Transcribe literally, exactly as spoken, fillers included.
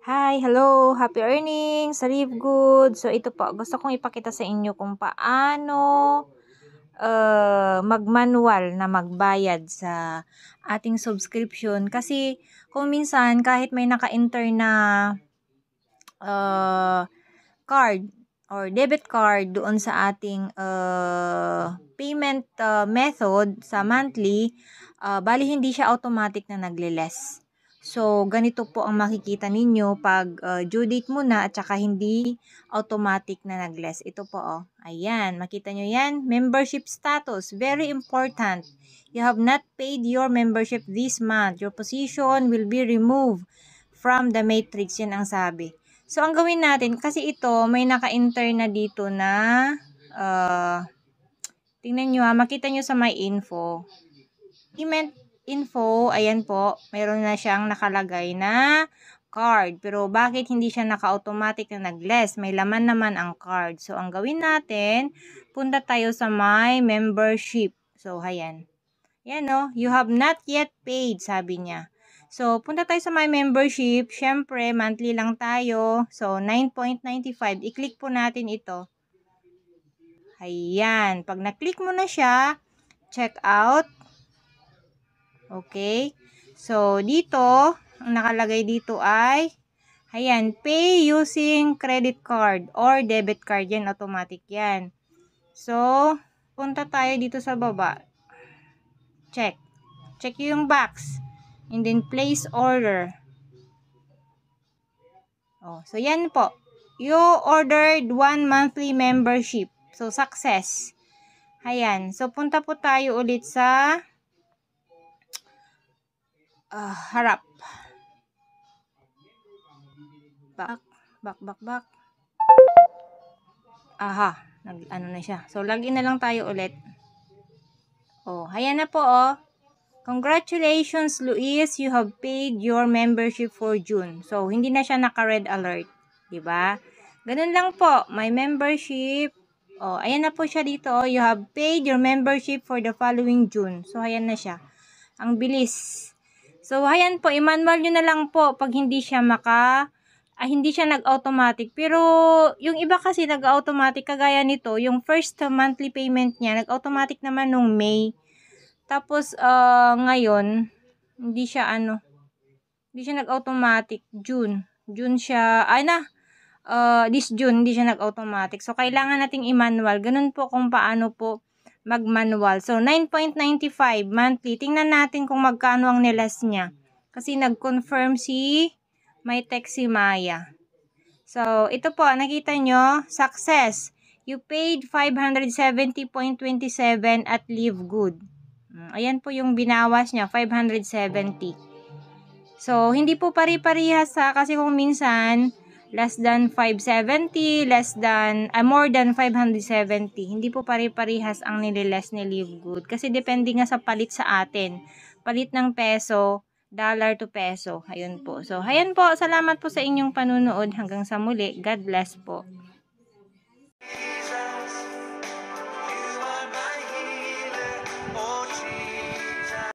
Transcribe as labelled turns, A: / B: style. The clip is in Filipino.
A: Hi, hello, happy earnings, Live Good. So ito po, gusto kong ipakita sa inyo kung paano uh, mag-manual na magbayad sa ating subscription. Kasi kung minsan kahit may naka-enter na uh, card or debit card doon sa ating uh, payment uh, method sa monthly, uh, bali hindi siya automatic na nagle-less. So, ganito po ang makikita ninyo pag uh, due date mo na at saka hindi automatic na nag-less. Ito po, oh. Ayan, makita nyo yan. Membership status, very important. You have not paid your membership this month. Your position will be removed from the matrix. Yan ang sabi. So, ang gawin natin, kasi ito, may naka-enter na dito na, uh, tingnan nyo ha, makita nyo sa my info. Payment info, ayan po, mayroon na siyang nakalagay na card. Pero bakit hindi siya naka-automatic na nag-less? May laman naman ang card. So, ang gawin natin, punta tayo sa my membership. So, ayan. Ayan no, you have not yet paid, sabi niya. So, punta tayo sa my membership. Syempre, monthly lang tayo. So, nine ninety-five. I-click po natin ito. Ayan. Pag na-click mo na siya, check out. Okay. So, dito, ang nakalagay dito ay, ayan, pay using credit card or debit card. Yan, automatic yan. So, punta tayo dito sa baba. Check. Check yung box. And then, place order. Oh, so, yan po. You ordered one monthly membership. So, success. Ayan. So, punta po tayo ulit sa Uh, harap. Back, back, back, back. Aha, nag ano na siya. So, login na lang tayo ulit. Oh, ayan na po oh. Congratulations, Luis, you have paid your membership for June. So, hindi na siya naka-red alert, 'di ba? Ganun lang po, my membership. Oh, ayan na po siya dito. Oh, you have paid your membership for the following June. So, ayan na siya. Ang bilis. So, ayan po, i-manual nyo na lang po pag hindi siya maka, ah, hindi siya nag-automatic. Pero, yung iba kasi nag-automatic, kagaya nito, yung first monthly payment niya, nag-automatic naman nung May. Tapos, uh, ngayon, hindi siya ano, hindi siya nag-automatic, June. June siya, ay na, uh, this June, hindi siya nag-automatic. So, kailangan nating i-manual. Ganun po kung paano po mag-manual. So, nine ninety-five monthly. Tingnan natin kung magkano ang nilas niya. Kasi nag-confirm si may text si Maya. So, ito po, nakita nyo, success. You paid five seventy point two seven at Live Good. Ayan po yung binawas niya, five seventy. So, hindi po pari-parihas ha, kasi kung minsan, less than five seventy, less than, uh, more than five seventy. Hindi po pare-parehas ang nililess ni Live Good. Kasi depende nga sa palit sa atin. Palit ng peso, dollar to peso. Ayun po. So, ayan po. Salamat po sa inyong panunood. Hanggang sa muli. God bless po.